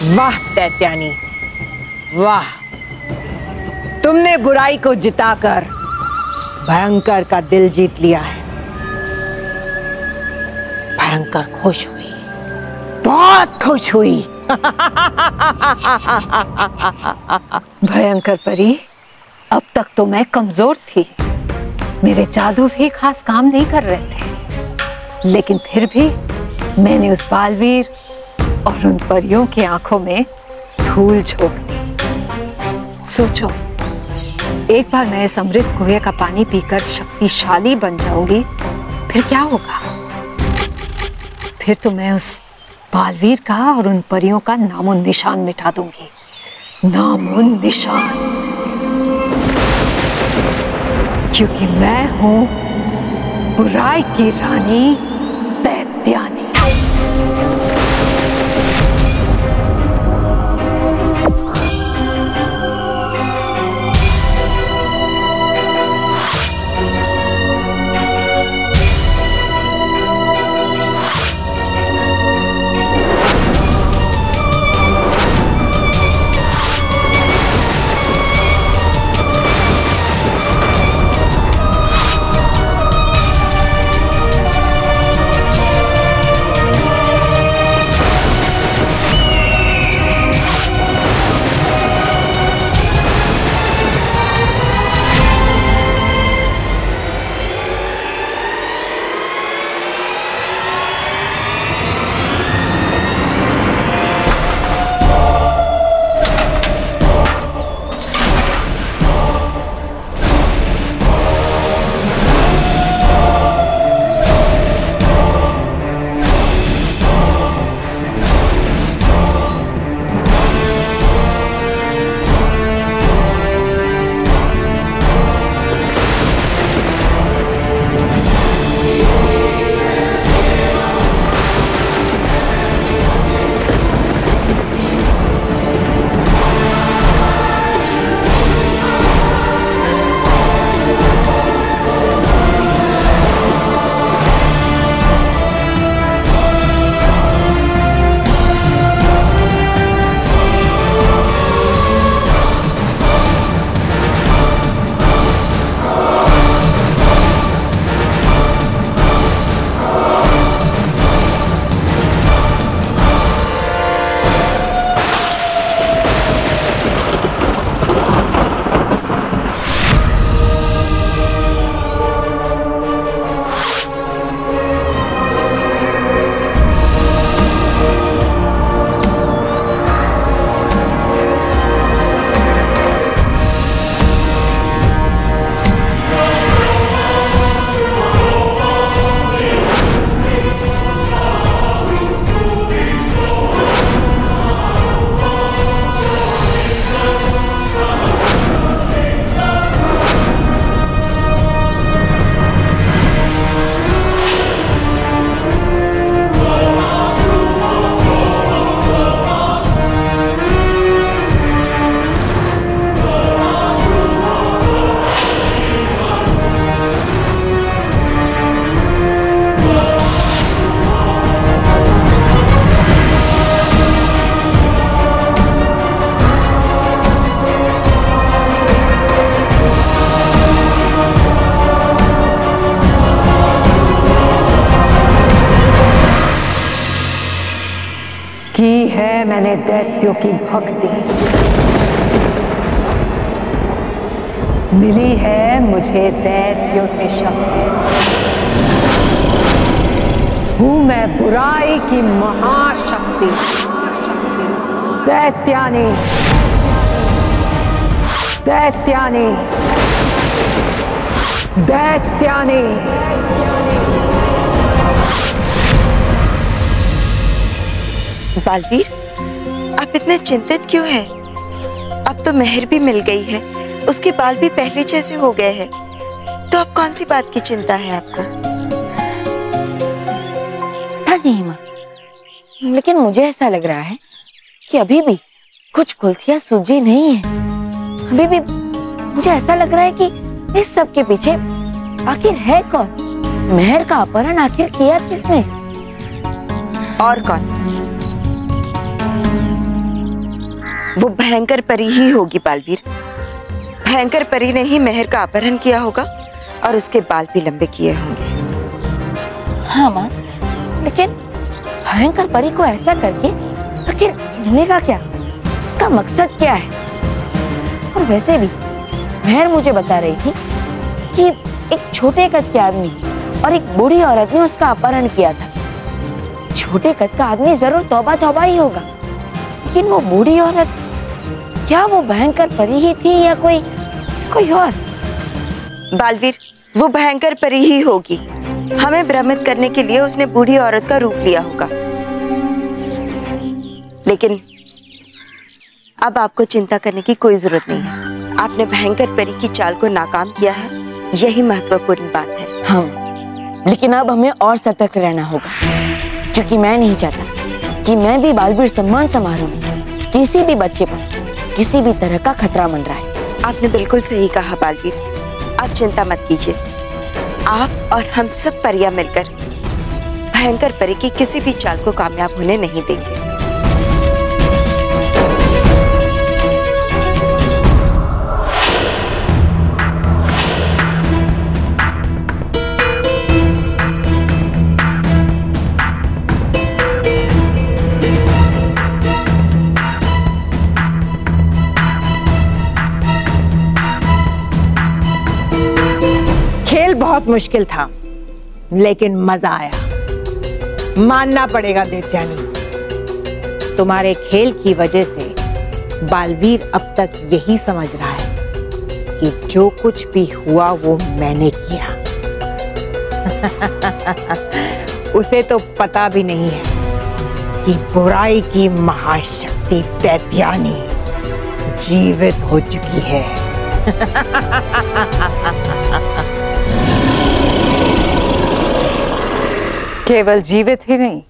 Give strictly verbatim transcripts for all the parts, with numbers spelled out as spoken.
वाह दैत्यानी वाह, तुमने बुराई को जिताकर भयंकर का दिल जीत लिया है। भयंकर खुश हुई, बहुत खुश हुई। भयंकर परी, अब तक तो मैं कमजोर थी, मेरे जादू भी खास काम नहीं कर रहे थे, लेकिन फिर भी मैंने उस बालवीर और उन परियों की आंखों में धूल झोंक दी। सोचो, एक बार मैं इस अमृत कुएं का पानी पीकर शक्तिशाली बन जाऊंगी, फिर क्या होगा? फिर तो मैं उस बालवीर का और उन परियों का नामो निशान मिटा दूंगी, नामो निशान, क्योंकि मैं हूं बुराई की रानी दैत्यानी। की है मैंने दैत्यों की भक्ति, मिली है मुझे दैत्यों से शक्ति, हूं मैं बुराई की महाशक्ति, दैत्यानी दैत्यानी दैत्यानी। बालवीर, आप इतने चिंतित क्यों हैं? अब तो मेहर भी मिल गई है, उसके बाल भी पहले जैसे हो गए हैं, तो अब कौन सी बात की चिंता है आपको? पता नहीं माँ, लेकिन मुझे ऐसा लग रहा है कि अभी भी कुछ कुल्थियाँ सूझी नहीं है। अभी भी मुझे ऐसा लग रहा है कि इस सब के पीछे आखिर है कौन? मेहर का अपहरण आखिर किया किसने? और कौन? वो भयंकर परी ही होगी बालवीर। भयंकर परी ने ही मेहर का अपहरण किया होगा और उसके बाल भी लंबे किए होंगे। हाँ माँ, लेकिन भयंकर परी को ऐसा करके आखिर मिलेगा क्या? उसका मकसद क्या है? और वैसे भी मेहर मुझे बता रही थी कि एक छोटे कद के आदमी और एक बूढ़ी औरत ने उसका अपहरण किया था। छोटे कद का आदमी जरूर तौबा तौबा ही होगा, लेकिन वो बूढ़ी औरत, क्या वो भयंकर परी ही थी या कोई कोई और? बालवीर, वो भयंकर परी ही होगी। हमें भ्रमित करने के लिए उसने बूढ़ी औरत का रूप लिया होगा। लेकिन अब आपको चिंता करने की कोई जरूरत नहीं है। आपने भयंकर परी की चाल को नाकाम किया है, यही महत्वपूर्ण बात है। हाँ, लेकिन अब हमें और सतर्क रहना होगा, क्योंकि मैं नहीं चाहता कि मैं भी बालवीर सम्मान समारोह में किसी भी बच्चे पर किसी भी तरह का खतरा मंडराए। आपने बिल्कुल सही कहा बालवीर, आप चिंता मत कीजिए। आप और हम सब परियां मिलकर भयंकर परी की किसी भी चाल को कामयाब होने नहीं देंगे। बहुत मुश्किल था, लेकिन मजा आया। मानना पड़ेगा दैत्यानी, तुम्हारे खेल की वजह से बालवीर अब तक यही समझ रहा है कि जो कुछ भी हुआ वो मैंने किया। उसे तो पता भी नहीं है कि बुराई की महाशक्ति दैत्यानी जीवित हो चुकी है। केवल जीवित ही नहीं,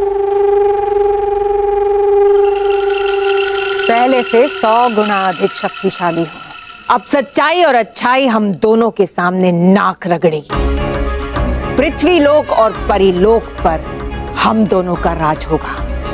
पहले से सौ गुना अधिक शक्तिशाली हो। अब सच्चाई और अच्छाई हम दोनों के सामने नाक रगड़ेगी। पृथ्वी लोक और परिलोक पर हम दोनों का राज होगा।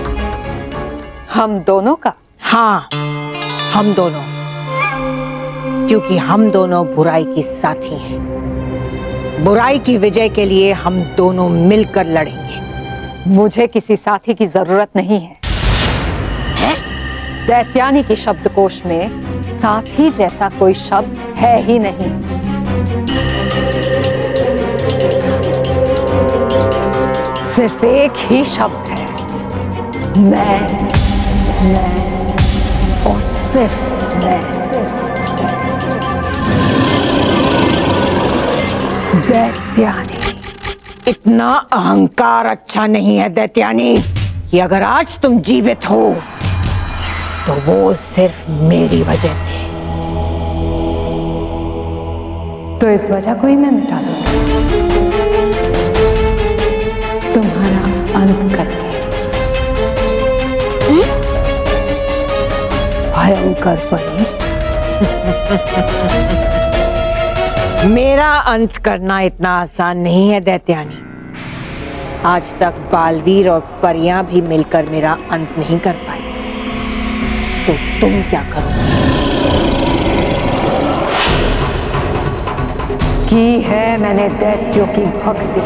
हम दोनों का? हाँ, हम दोनों, क्योंकि हम दोनों बुराई के साथी हैं। बुराई की विजय के लिए हम दोनों मिलकर लड़ेंगे। मुझे किसी साथी की जरूरत नहीं है, है? दैत्यानी के शब्दकोश में साथी जैसा कोई शब्द है ही नहीं। सिर्फ एक ही शब्द है, मैं, मैं और सिर्फ मैं, सिर्फ दैत्यानी। इतना अहंकार अच्छा नहीं है दैत्यानी, कि अगर आज तुम जीवित हो तो वो सिर्फ मेरी वजह से। तो इस वजह को ही मैं मिटा दूंगी, तुम्हारा अंत करके। भयंकर परी। मेरा अंत करना इतना आसान नहीं है दैत्यानी। आज तक बालवीर और परियां भी मिलकर मेरा अंत नहीं कर पाई, तो तुम क्या करोगे? की है मैंने दैत्यों की भक्ति,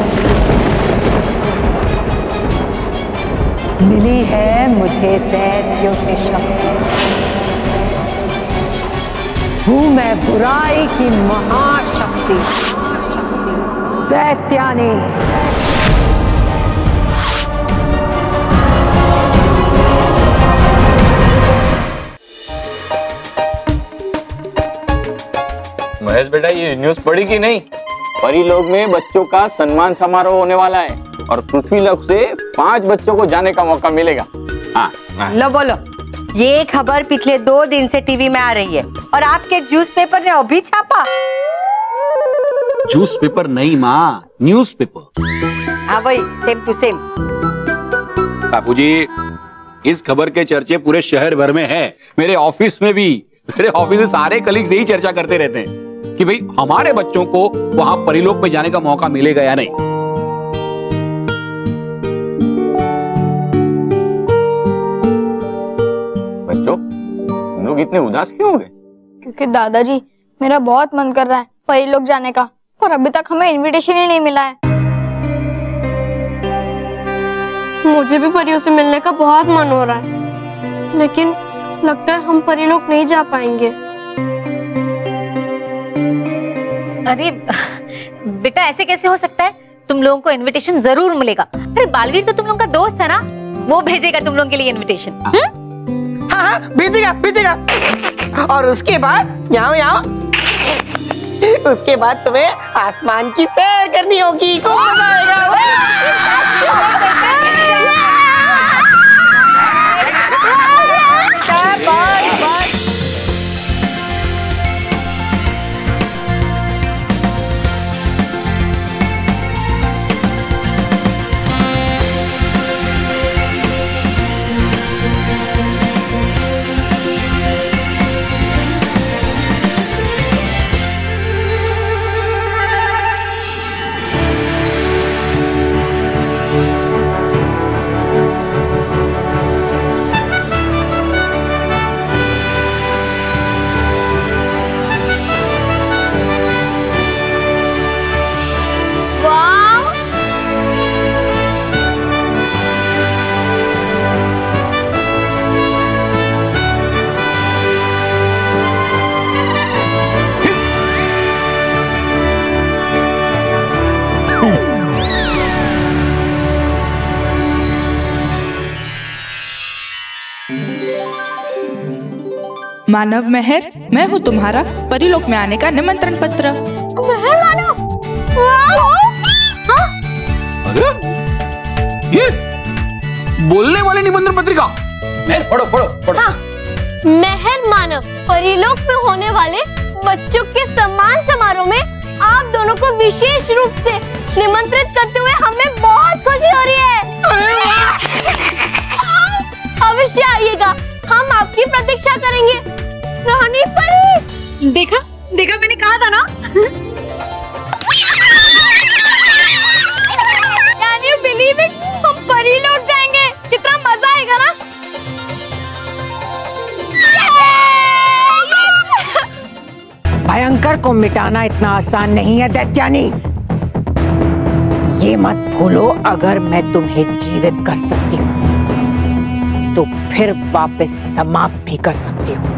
मिली है मुझे दैत्यों से शक्ति। हूँ मैं बुराई की महाशक्ति दैत्यानी। महेश बेटा, ये न्यूज़ पढ़ी कि नहीं? परिलोक में बच्चों का सम्मान समारोह होने वाला है और पृथ्वी लोक से पांच बच्चों को जाने का मौका मिलेगा। हाँ, हाँ। लो बोलो, ये खबर पिछले दो दिन से टीवी में आ रही है और आपके न्यूज़ पेपर ने अभी छापा। न्यूज़ पेपर नहीं माँ, न्यूज़ पेपर। हाँ वही, सेम टू सेम। बापूजी, इस खबर के चर्चे पूरे शहर भर में है। मेरे ऑफिस में भी, मेरे ऑफिस में सारे कलीग्स यही चर्चा करते रहते हैं कि भाई हमारे बच्चों को वहां परिलोक में जाने का मौका मिलेगा या नहीं। बच्चों, लोग इतने उदास क्यों हो गए? क्योंकि दादाजी मेरा बहुत मन कर रहा है परिलोक जाने का, पर अभी तक हमें इनविटेशन ही नहीं मिला है। मुझे भी परियों से मिलने का बहुत मन हो रहा है, लेकिन लगता है हम परिलोक नहीं जा पाएंगे। अरे बेटा ऐसे कैसे हो सकता है? तुम लोगों को इनविटेशन जरूर मिलेगा। अरे बालवीर तो तुम लोगों का दोस्त है ना, वो भेजेगा तुम लोगों के लिए इनविटेशन। हाँ हाँ भेजेगा भेजेगा। और उसके बाद यहाँ यहाँ उसके बाद तुम्हें आसमान की सैर करनी होगी। खूब मजा आएगा। मानव मेहर, मैं हूँ तुम्हारा परिलोक में आने का निमंत्रण पत्र। मेहर मानव, हाँ? अरे ये बोलने वाले निमंत्रण पत्रिका। मेहर पढ़ो पढ़ो पढ़ो। हाँ, मेहर मानव, परिलोक में होने वाले बच्चों के सम्मान समारोह में आप दोनों को विशेष रूप से निमंत्रित करते हुए हमें बहुत खुशी हो रही है। अवश्य आइएगा, हम आपकी प्रतीक्षा करेंगे। रानी परी, देखा देखा मैंने कहा था ना। Can you believe it? हम परिलोक जाएंगे, कितना मजा आएगा ना। भयंकर को मिटाना इतना आसान नहीं है दैत्यानी। ये मत भूलो, अगर मैं तुम्हें जीवित कर सकती हूँ तो फिर वापस समाप्त भी कर सकती हूँ।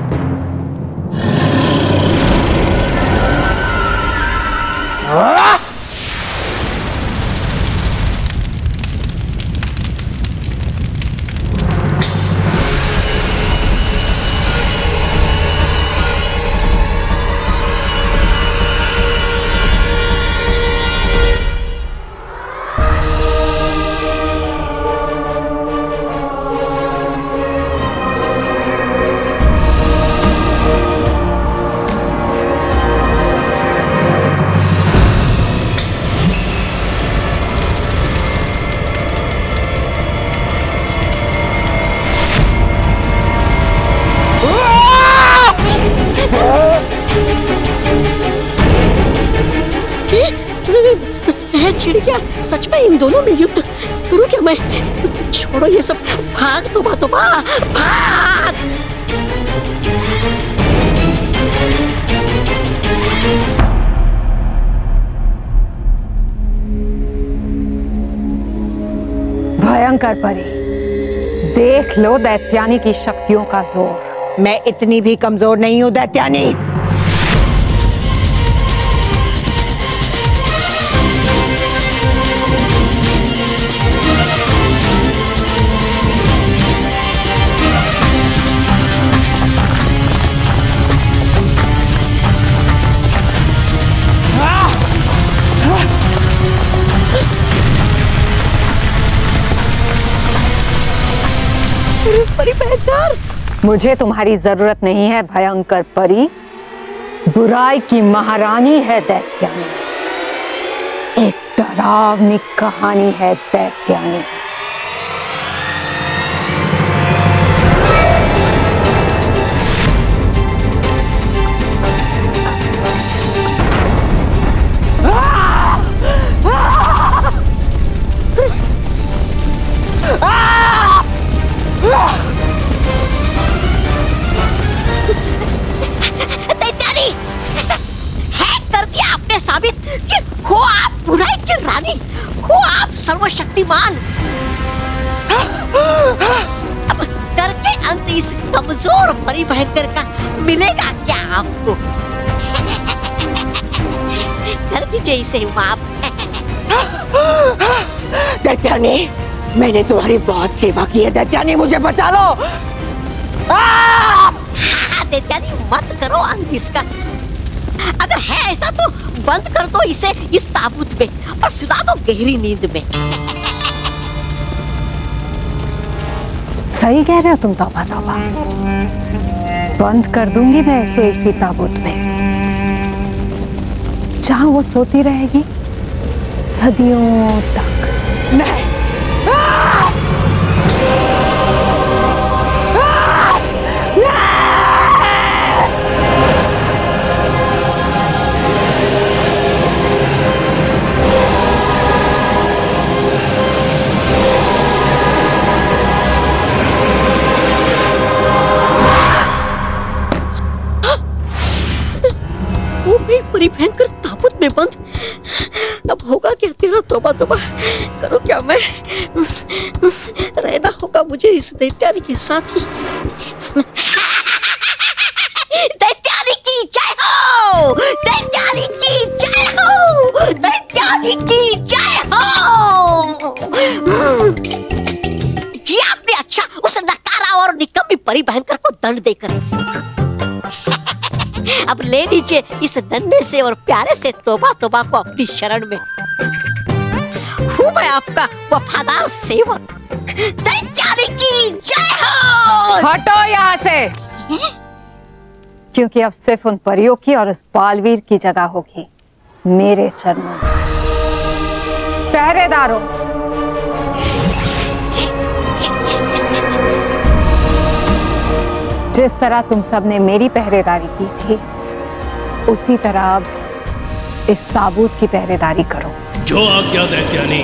चिड़िया, सच में इन दोनों में युद्ध करूं क्या मैं? छोड़ो ये सब, भाग तो बा तो बा, भाग। भयंकर परी, देख लो दैत्यानी की शक्तियों का जोर। मैं इतनी भी कमजोर नहीं हूं दैत्यानी। परी भयंकर, मुझे तुम्हारी जरूरत नहीं है भयंकर परी। बुराई की महारानी है दैत्यानी। एक डरावनी कहानी है दैत्यानी। सर्वशक्तिमान। अब करके अंत इस कमजोर परी भयंकर का मिलेगा क्या आपको? कर दीजिए इसे माफ। दैत्यानी, मैंने तुम्हारी बहुत सेवा की है दैत्यानी, मुझे बचा लो। हाँ दैत्यानी मत करो अंत इसका। अगर है ऐसा तो बंद कर दो इसे इस ताबूत में और सुला दो गहरी नींद में। सही कह रहे हो तुम तौबा तौबा। बंद कर दूंगी मैं इसे इसी ताबूत में, जहां वो सोती रहेगी सदियों तक। नहीं। परी भयंकर ताबूत में बंद। अब होगा क्या तेरा? तौबा तौबा करो क्या मैं रहना होगा मुझे इस दैत्यानी के साथ ही। दैत्यानी की जय हो, दैत्यानी की जय हो, दैत्यानी की जय हो। किया आपने अच्छा उस नकारा और निकम्मी परी भयंकर को दंड देकर। अब ले लीजिए इस नन्हे से और प्यारे से तोबा तोबा को अपनी शरण में। हूँ मैं आपका वफादार सेवक। दैत्यानी की जय हो। हटो यहाँ से, क्योंकि अब सिर्फ उन परियों की और उस बालवीर की जगह होगी मेरे चरणों में। पहरेदारों, जिस तरह तुम सबने मेरी पहरेदारी की थी उसी तरह अब इस ताबूत की पहरेदारी करो। जो आज्ञा दैत्यानी।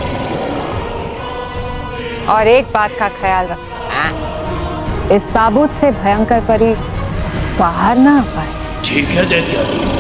और एक बात का ख्याल रखना, इस ताबूत से भयंकर परी बाहर ना आ पाए। ठीक है दैत्यानी।